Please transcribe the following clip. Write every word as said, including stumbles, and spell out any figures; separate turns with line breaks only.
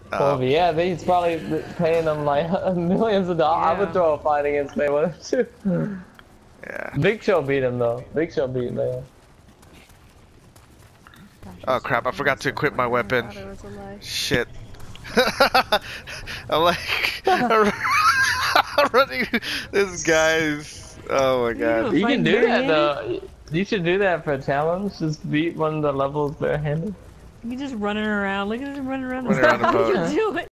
Well, yeah, he's probably paying them like millions of dollars. Yeah. I would throw a fight against Mayweather too.
Yeah.
Big Show beat him though. Big Show beat Mayweather.
Oh crap! I forgot to equip my weapon. Shit. I'm like, I'm running. This guy's. Oh my god.
You can do that though. You should do that for a challenge. Just beat one of the levels barehanded.
You just running around. Look at him running around.
Running around the boat.
Do it.